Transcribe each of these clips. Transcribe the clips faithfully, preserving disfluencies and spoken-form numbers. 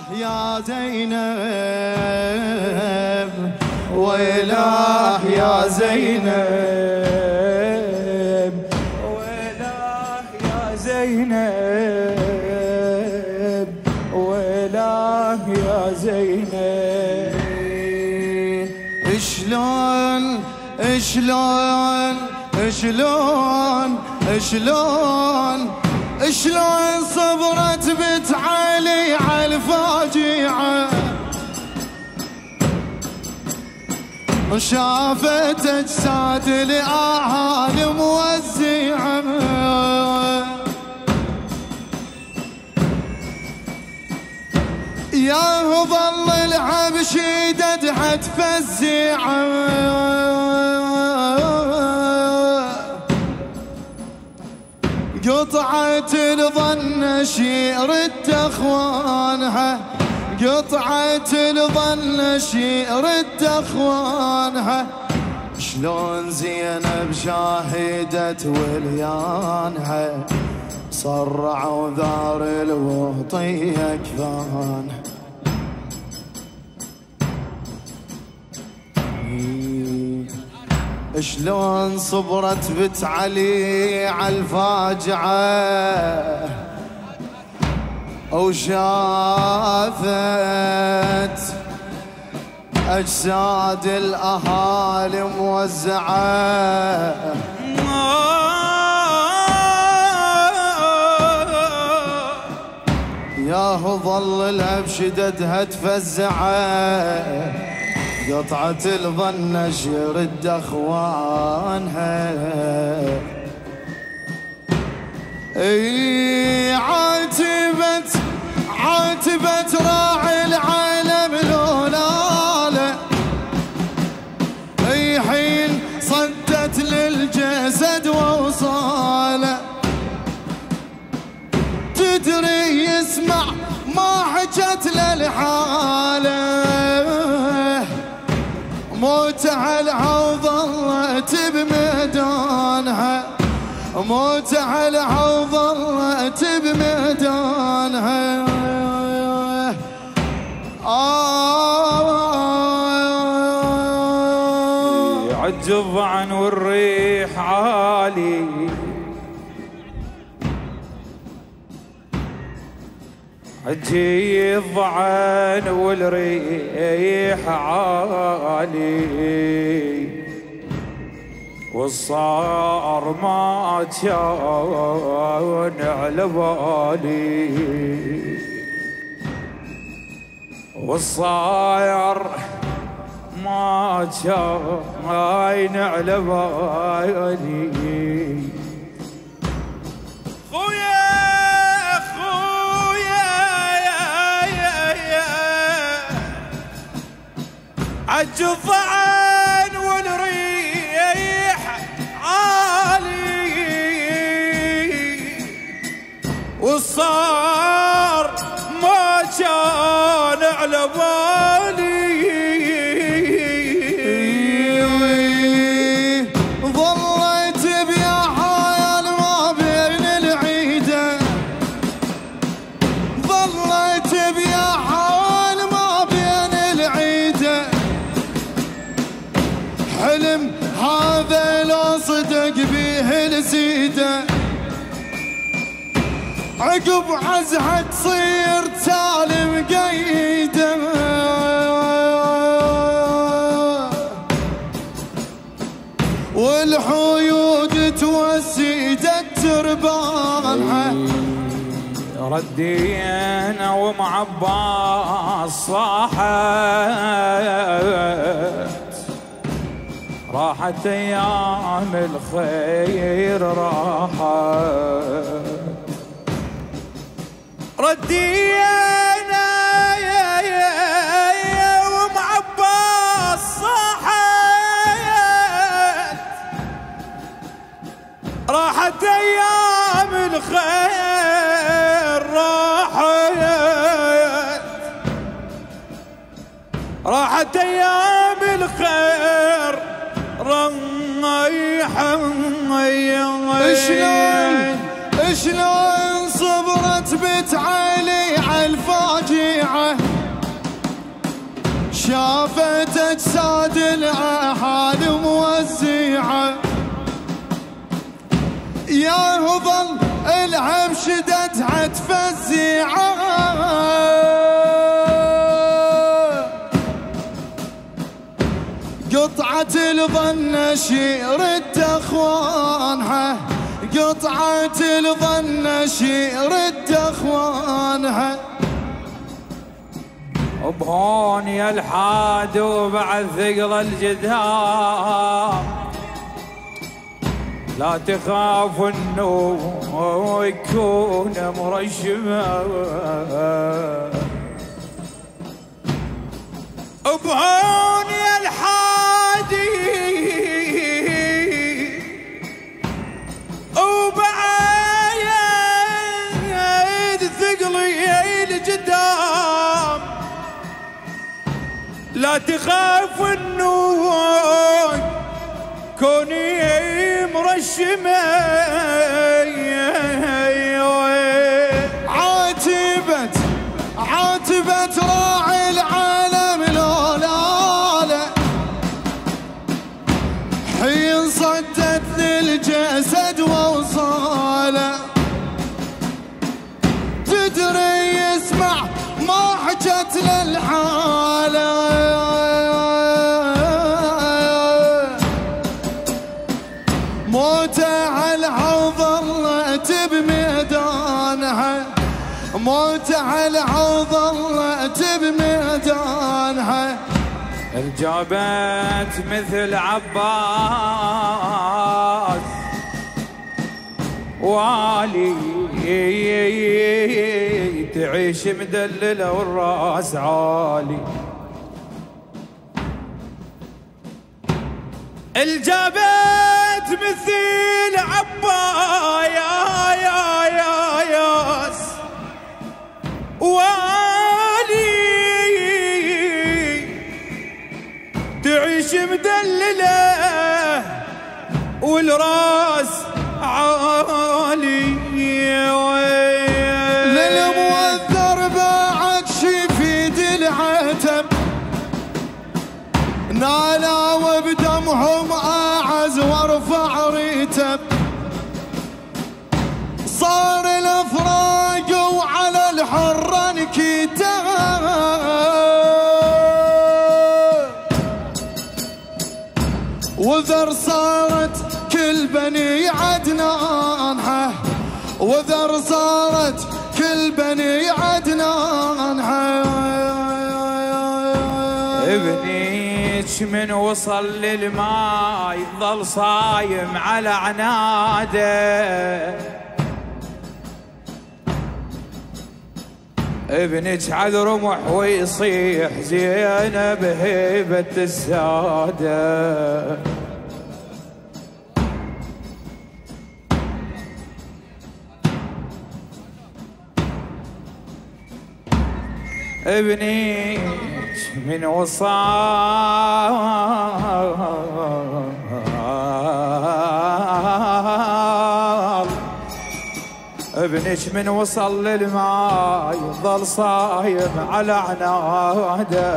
يا زينب ويلاه يا زينب ويلاه يا زينب ويلاه يا زينب. شلون شلون شلون شلون شلون صبرت بنت علي عالفاجعة وشافت اجساد الاهالي موزعة يا ظل العبش يددها تفزعة قطعة الظن شيرت اخوانها قطعة الظن شيرت اخوانها شلون زينب شاهدت وليانها صرعوا ذار الوطية كفانها. شلون صبرت بنت علي عالفاجعة وشافت أجساد الأهالي موزعة ياهو ظل الهبش ددها تفزعه قطعة الظن شرد اخوانها اي عاتبت عاتبت راعي العالم لولاله اي حين صدت للجسد ووصاله تدري يسمع ما حجت للحاله موتها لها وظلت بميدانها موتها لها وظلت بميدانها عجب عن والريح عالي عجيب عن والريح عالي والصار ما كان على بالي والصاير ما كان على بالي عالجفعان والريح عالي والصار ما كان على بالي ظليت بيا حال ما بين العيدة ظليت بيا حال ما بين العيدة حلم هذا لو صدق بيه السيدة عقب عزها تصير تالي مقيدة والحيود توسيدت تربانها ردينا ومعباس صاحت راحت ايام الخير راحت ردينا يا يا يا ومعباس صاحت راحت ايام الخير راحت راحت ايام الخير ريحا شلون شلون صبرت بنت علي عالفاجعة شافت اجساد الاحاد موزعه يا ظل الهم شدتها تفزعه قطعة الظن شيرت اخوانها قطعة الظن شيرت اخوانها بهون يا الحاد وبعد ثقل الجدام لا تخاف انه يكون مرشمه بهون يا الحادي وبعد ثقلي الجدام لا تخاف النور كوني مرشمة عاتبت عاتبت راعي العالم لولاله حين صدت للجسد ووصاله تدري يسمع ما حجت للحاله موتها الحوض ظلت بميدانها موتها الحوض ظلت بميدانها الجابت مثل عباس والي تعيش مدللة والراس عالي الجابت مثل عبا يا يا يا ياس والي تعيش مدللة والراس عالي للموذر بعد شي في العتب نالا وبدمهم اعز وارفع ريتب صار الافراق وعلى الحر انكتب وذر صارت كل بني عدنان وذر صارت كل بني عدنان ابنيك من وصل للماء ظل صايم على عناده ابنك على رمح ويصيح زينب هيبة السادة ابنك من وصال ابنك من وصل للماء ظل صايم على عناده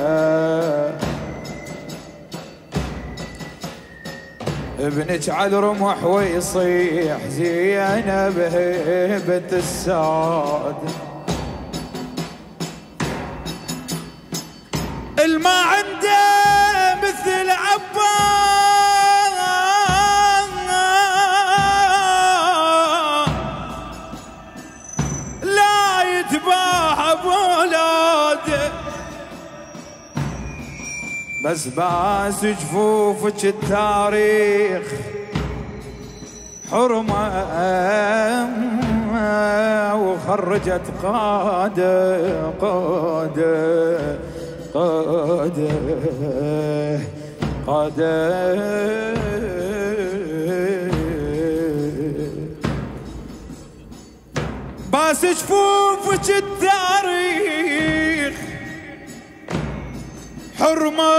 ابنك على رمح ويصيح زينب هيبة الساد الما عنده مثل عباس لا يتباهى بولاده بس باس جفوفك التاريخ حرمة وخرجت قادة قادة قادة قادة باس جفوفك التاريخ حرمة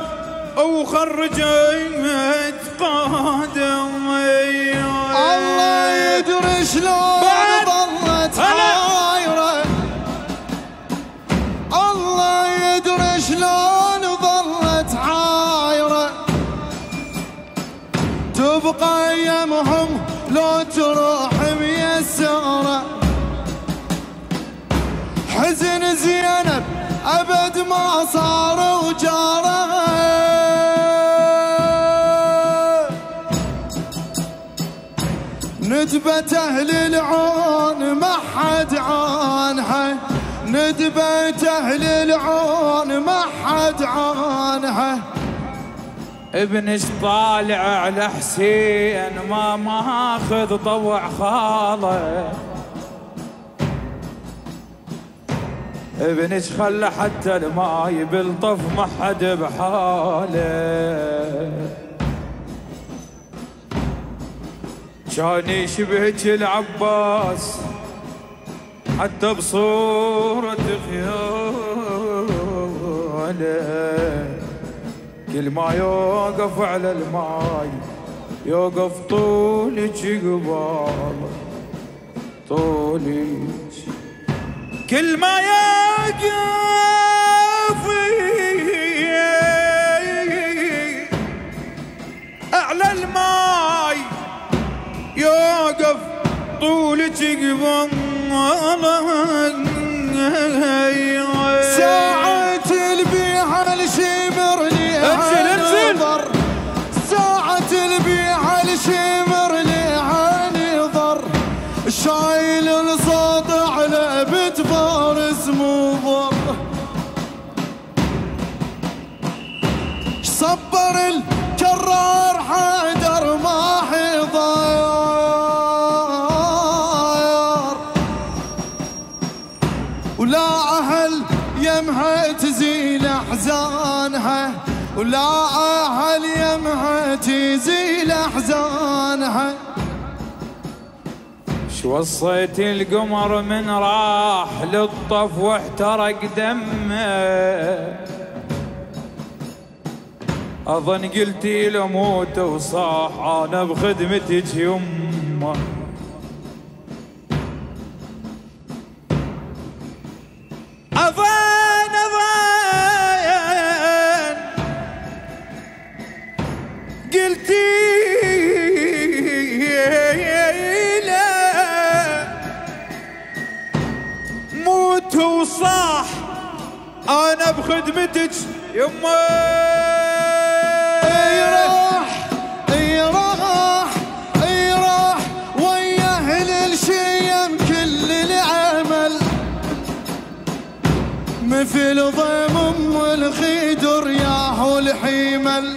وخرجت قادة الله يدري شلون ظلت حايرة الله يدري شلون حزن زينب أبد ما صار وجاره، ندبة أهل العون ما حد عانها، ندبة أهل العون ما حد عانها. ابنش طالع على حسين ما ماخذ طوع خاله، ابنش خلى حتى الماي بالطف ما حد بحاله، كان يشبهك العباس حتى بصورة خياله، كل ما يوقف على الماي يوقف طولك قبال طولك، كل ما يوقف على الماي يوقف طولك قبال. ساعة البيعة الشمر لها نظر، ساعة البيعة الشمر لها نظر، شايل الصوت على بيت فارس مضر، صبر الكرار حيدر ما حضر، ولا أهل يمها تزيل أحزانها، ولا أهل يمها تزيل أحزانها. شو وصيت القمر من راح للطف واحترق دمه، أظن قلتي له موت وصاح أنا بخدمتك يمه، أظن أظن قلتي له موت وصاح أنا بخدمتك يمه. مثل ضيم ام الخدر ياهو الحيمل،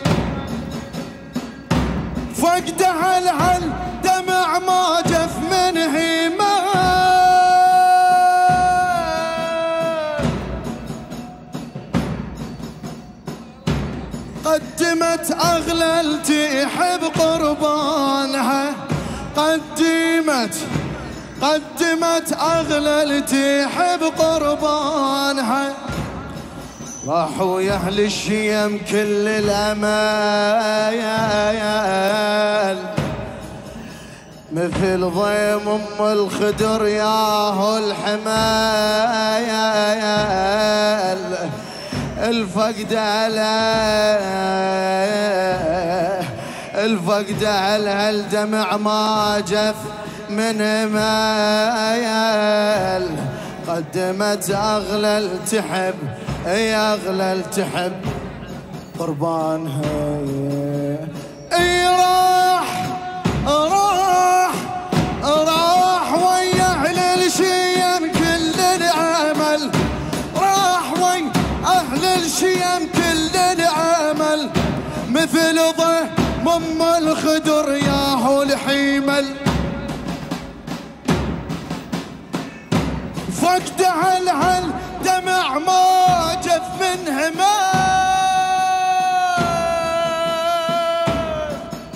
فقدها الهل دمع ما جف من هيمل، قدمت اغلى التحب قربانها، قدمت قدمت أغلى التحب قربانها، راحوا يا أهل الشيم كل الأمال، مثل ضيم أم الخدر ياهو الحمايل، الفقد على الفقد على الدمع ما جف من مايل، قدمت أغلى التحب يا أغلى التحب قربانها. اي راح راح راح ويا أهل الشيم كل العمل، راح ويا أهل الشيم كل العمل، مثل ضيم أم الخدر ياهو الحيمل، فقدها الهل دمع ما جف من همال،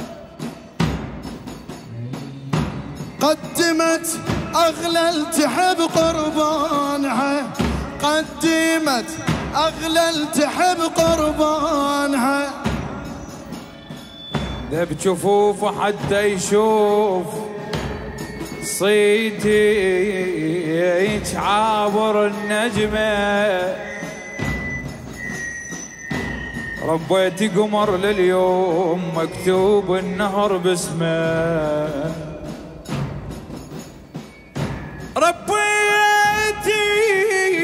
قدمت أغلى التحب قربانها، قدمت أغلى التحب قربانها. ذب جفوف حتى يشوف صيتك عابر النجمة، ربيت قمر لليوم مكتوب النهر باسمه، ربيتي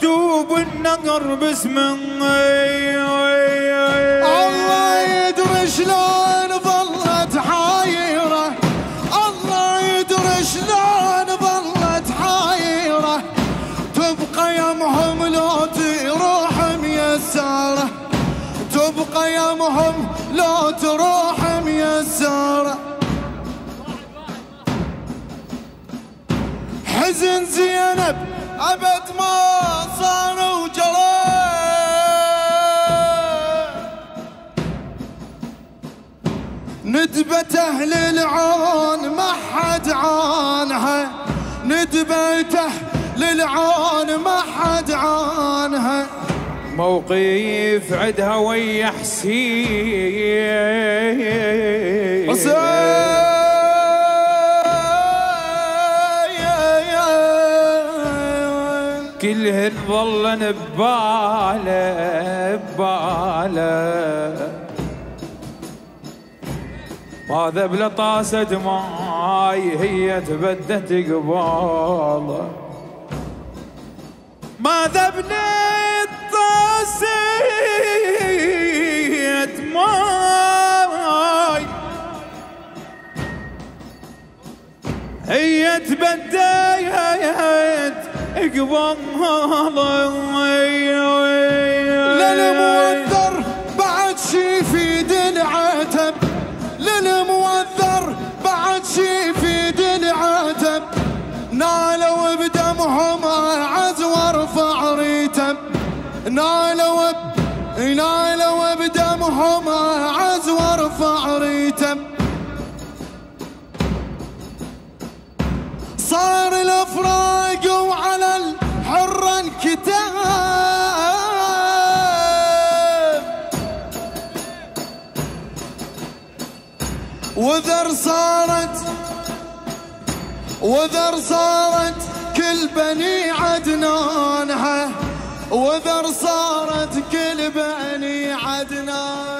مكتوب النقر باسمه. الله يدري شلون ظلت حايرة، الله يدري شلون ظلت حايرة، تبقى يمهم لو تروح ميسرة، تبقى يمهم لو تروح ميسرة. حزن زينب أبد ما صار وجرى، ندبة أهل العون ما حد عانها، ندبة أهل العون ما حد عنها. موقف عدها ويا حسين، حسين كلهن ظلن بباله بباله، ما ذب لطاسة ماي هي تبدت قباله، ما ذب لطاسة ماي هي تبدت قباله. للموذر بعد شي في دلعتب، للموذر بعد شي في دلعتب، نالوا بدمهم عز وارفع ريتب، نالوا نالوا بدمهم عز وارفع ريتب. صار الافراق وعلى الحر انكتاب، وذر صارت وذر صارت كل بني عدنانها، وذر صارت كل بني عدنان.